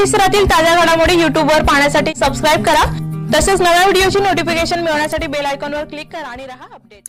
परिसरातील ताज्या घडामोडी YouTube वर पाहण्यासाठी सबस्क्राइब करा। तसेच नव्या व्हिडिओची नोटिफिकेशन मिळवण्यासाठी बेल आयकॉनवर क्लिक करा आणि रहा अपडेट।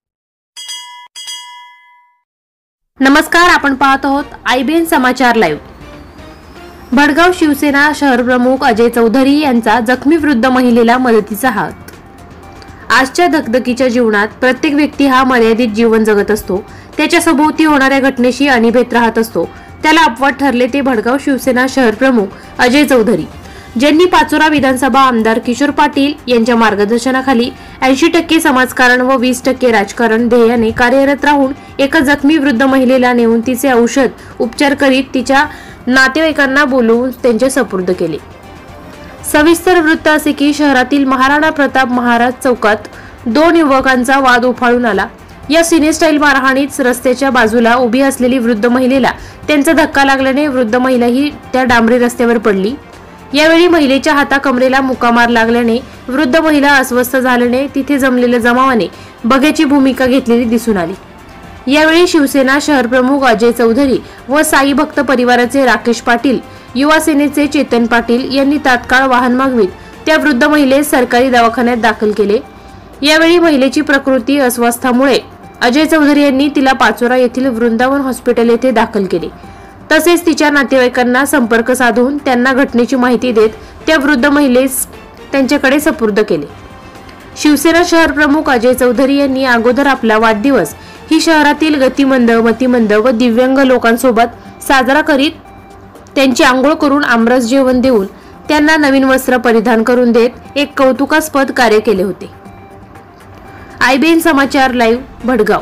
नमस्कार, आपण पाहत आहोत IBN समाचार लाईव्ह। भडगाव शिवसेना शहर प्रमुख अजय चौधरी यांचा जखमी वृद्ध महिलेला मदतीचा हात। आजच्या धकधकीच्या जीवनात प्रत्येक व्यक्ती हा मर्यादित जीवन जगत असतो, त्याच्या सभोवती होणाऱ्या घटनेशी अनिभेत राहत असतो। त्याला अपवाद ठरले ते भडगाव शिवसेना शहर प्रमुख अजय चौधरी, ज्यांनी पाचोरा विधानसभा आमदार किशोर पाटील यांच्या मार्गदर्शनाखाली 80% समाजकारण व 20% राजकारण ध्येयाने कार्यरत राहून एका जखमी वृद्ध महिलेला नेऊन तिचे औषध उपचार करीत तिच्या नातेवाईकांना बोलवून त्यांचे सुपूर्द केले। सविस्तर वृत्त असे की शहरातील महाराणा प्रताप महाराज चौकात दोन युवकांचा वाद उफाळून आला। या सिने स्टाईल मारहाणीत रस्त्याच्या बाजूला उभी असलेली वृद्ध महिलेला त्यांचा धक्का लागल्याने वृद्ध महिला ही त्या डांबरी रस्त्यावर पडली। यावेळी महिलेच्या हाताकमरेला मुक्कामार लागल्याने वृद्ध महिला अस्वस्थ झाल्याने तिथे जमलेल्या जमावाने बघ्याची भूमिका घेतलेली दिसून आली। यावेळी शिवसेना शहर प्रमुख अजय चौधरी व साई भक्त परिवाराचे राकेश पाटील, युवा सेनेचे चेतन पाटील यांनी तात्काळ वाहन मागवित त्या वृद्ध महिलेस सरकारी दवाखान्यात दाखल केले। यावेळी महिलेची प्रकृती अस्वस्थामुळे अजय चौधरी यांनी तिला पाचोरा येथील वृंदावन हॉस्पिटल येथे दाखल केले। तसेच तिच्या नातेवाईकांना संपर्क साधून त्यांना घटनेची माहिती देत त्या वृद्ध महिलेस त्यांच्याकडे सुपूर्द केले। शिवसेना शहर प्रमुख अजय चौधरी यांनी अगोदर आपला वाढदिवस ही शहरातील गतिमंद, मतिमंद व दिव्यांग लोकांसोबत साजरा करीत त्यांची आंघोळ करून आमरस जेवण देऊन त्यांना नवीन वस्त्र परिधान करून देत एक कौतुकास्पद कार्य केले होते। IBN Samachar live Bhadgaon.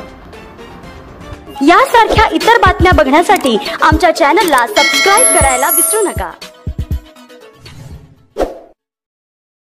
यासारख्या इतर बातम्या बघण्यासाठी आमच्या चॅनलला सबस्क्राइब करायला विसरू नका।